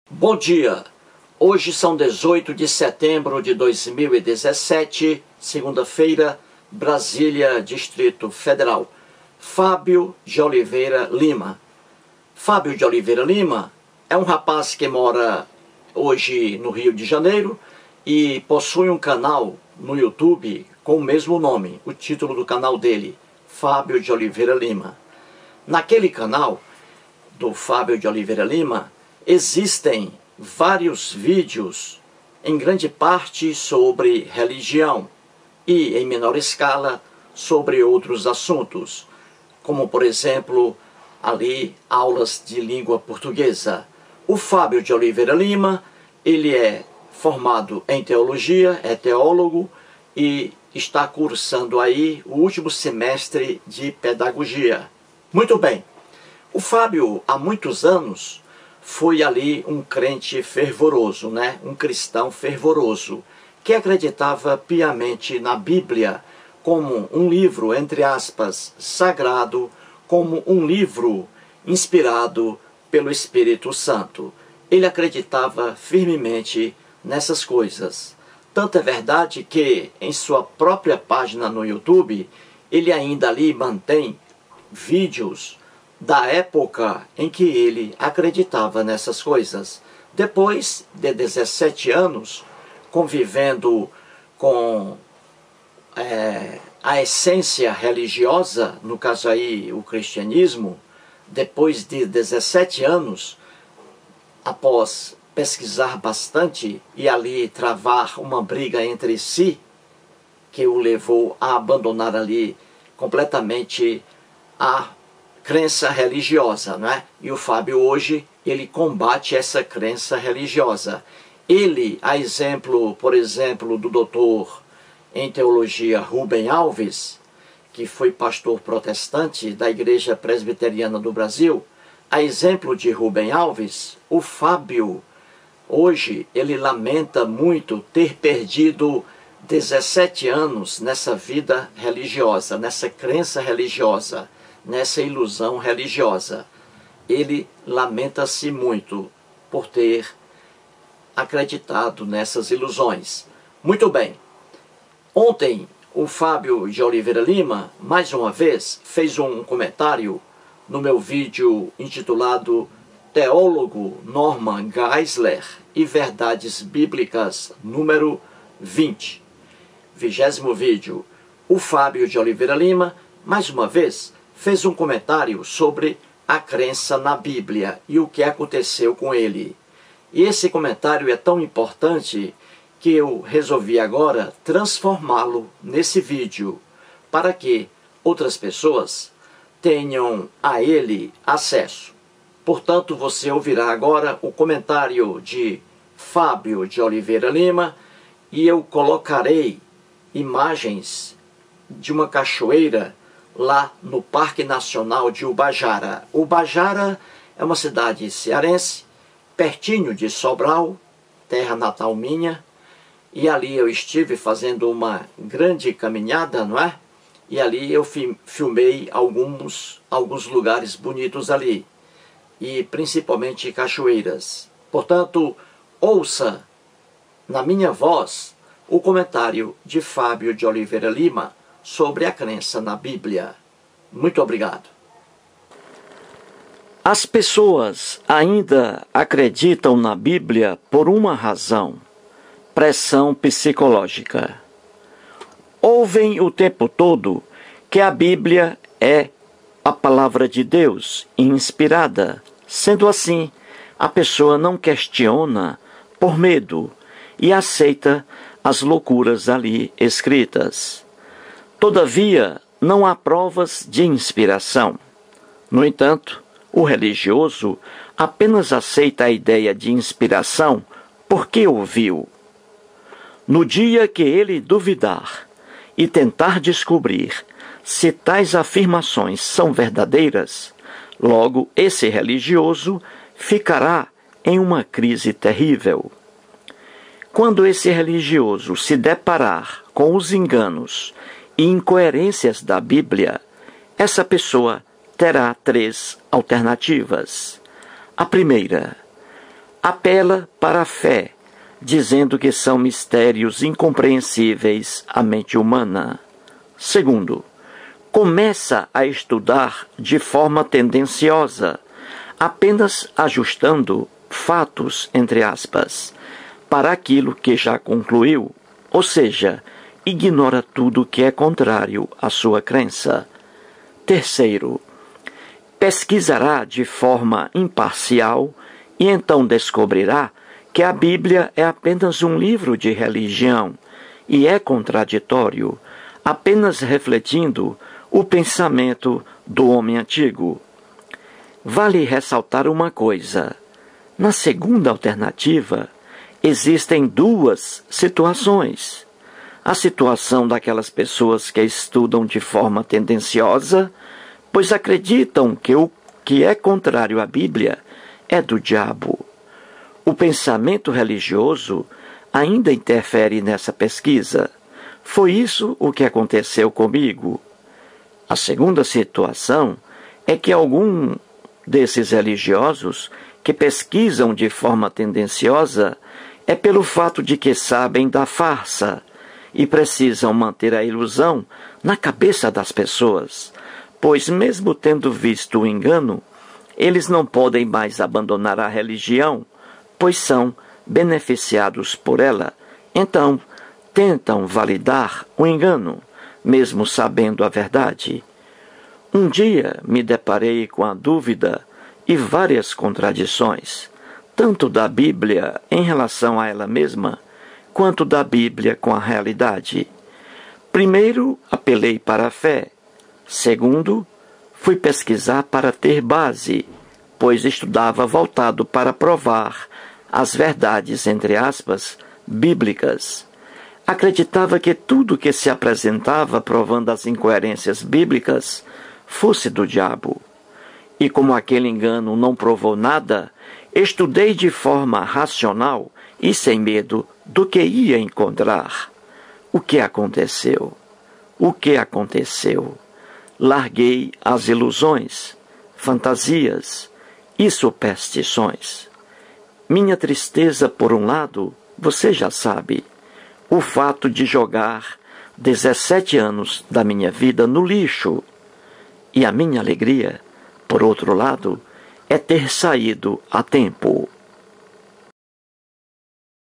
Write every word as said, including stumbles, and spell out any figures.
Bom dia! Hoje são dezoito de setembro de dois mil e dezessete, segunda-feira, Brasília, Distrito Federal. Fábio de Oliveira Lima. Fábio de Oliveira Lima é um rapaz que mora hoje no Rio de Janeiro e possui um canal no YouTube com o mesmo nome, o título do canal dele, Fábio de Oliveira Lima. Naquele canal do Fábio de Oliveira Lima existem vários vídeos, em grande parte sobre religião e, em menor escala, sobre outros assuntos, como, por exemplo, ali, aulas de língua portuguesa. O Fábio de Oliveira Lima, ele é formado em teologia, é teólogo e está cursando aí o último semestre de pedagogia. Muito bem, o Fábio, há muitos anos, foi ali um crente fervoroso, né? Um cristão fervoroso, que acreditava piamente na Bíblia como um livro, entre aspas, sagrado, como um livro inspirado pelo Espírito Santo. Ele acreditava firmemente nessas coisas. Tanto é verdade que em sua própria página no YouTube, ele ainda ali mantém vídeos da época em que ele acreditava nessas coisas. Depois de dezessete anos, convivendo com é, a essência religiosa, no caso aí o cristianismo, depois de dezessete anos, após pesquisar bastante e ali travar uma briga entre si, que o levou a abandonar ali completamente a crença religiosa, não é? E o Fábio hoje, ele combate essa crença religiosa. Ele, a exemplo, por exemplo, do doutor em teologia Rubem Alves, que foi pastor protestante da Igreja Presbiteriana do Brasil, a exemplo de Rubem Alves, o Fábio, hoje, ele lamenta muito ter perdido dezessete anos nessa vida religiosa, nessa crença religiosa, nessa ilusão religiosa. Ele lamenta-se muito por ter acreditado nessas ilusões. Muito bem. Ontem, o Fábio de Oliveira Lima, mais uma vez, fez um comentário no meu vídeo intitulado Teólogo Norman Geisler e Verdades Bíblicas, número vinte. Vigésimo vídeo. O Fábio de Oliveira Lima, mais uma vez, fez um comentário sobre a crença na Bíblia e o que aconteceu com ele. E esse comentário é tão importante que eu resolvi agora transformá-lo nesse vídeo para que outras pessoas tenham a ele acesso. Portanto, você ouvirá agora o comentário de Fábio de Oliveira Lima e eu colocarei imagens de uma cachoeira lá no Parque Nacional de Ubajara. Ubajara é uma cidade cearense, pertinho de Sobral, terra natal minha, e ali eu estive fazendo uma grande caminhada, não é? E ali eu filmei alguns, alguns lugares bonitos ali, e principalmente cachoeiras. Portanto, ouça na minha voz o comentário de Fábio de Oliveira Lima sobre a crença na Bíblia. Muito obrigado. As pessoas ainda acreditam na Bíblia por uma razão: pressão psicológica. Ouvem o tempo todo que a Bíblia é a palavra de Deus inspirada. Sendo assim, a pessoa não questiona por medo e aceita as loucuras ali escritas. Todavia, não há provas de inspiração. No entanto, o religioso apenas aceita a ideia de inspiração porque ouviu. No dia que ele duvidar e tentar descobrir se tais afirmações são verdadeiras, logo esse religioso ficará em uma crise terrível. Quando esse religioso se deparar com os enganos e incoerências da Bíblia, essa pessoa terá três alternativas. A primeira, apela para a fé, dizendo que são mistérios incompreensíveis à mente humana. Segundo, começa a estudar de forma tendenciosa, apenas ajustando fatos, entre aspas, para aquilo que já concluiu, ou seja, ignora tudo que é contrário à sua crença. Terceiro, pesquisará de forma imparcial e então descobrirá que a Bíblia é apenas um livro de religião e é contraditório, apenas refletindo o pensamento do homem antigo. Vale ressaltar uma coisa: na segunda alternativa, existem duas situações. A situação daquelas pessoas que estudam de forma tendenciosa, pois acreditam que o que é contrário à Bíblia é do diabo. O pensamento religioso ainda interfere nessa pesquisa. Foi isso o que aconteceu comigo. A segunda situação é que algum desses religiosos que pesquisam de forma tendenciosa é pelo fato de que sabem da farsa e precisam manter a ilusão na cabeça das pessoas, pois mesmo tendo visto o engano, eles não podem mais abandonar a religião, pois são beneficiados por ela. Então, tentam validar o engano, mesmo sabendo a verdade. Um dia me deparei com a dúvida e várias contradições, tanto da Bíblia em relação a ela mesma, quanto da Bíblia com a realidade. Primeiro, apelei para a fé. Segundo, fui pesquisar para ter base, pois estudava voltado para provar as verdades, entre aspas, bíblicas. Acreditava que tudo que se apresentava provando as incoerências bíblicas fosse do diabo. E como aquele engano não provou nada, estudei de forma racional e sem medo do que ia encontrar. O que aconteceu? O que aconteceu? Larguei as ilusões, fantasias e superstições. Minha tristeza, por um lado, você já sabe, o fato de jogar dezessete anos da minha vida no lixo. E a minha alegria, por outro lado, é ter saído a tempo.